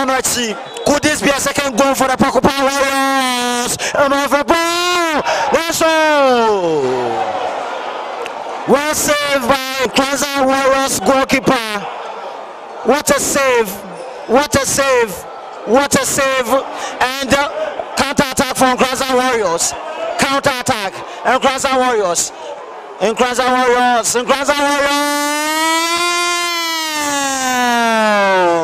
Could this be a second goal for the Porcupine Warriors? That's all. Well saved by Nkoranza Warriors goalkeeper. What a save! What a save! What a save! And counter-attack from Nkoranza Warriors. Counter-attack. Nkoranza Warriors. Nkoranza Warriors. Nkoranza Warriors.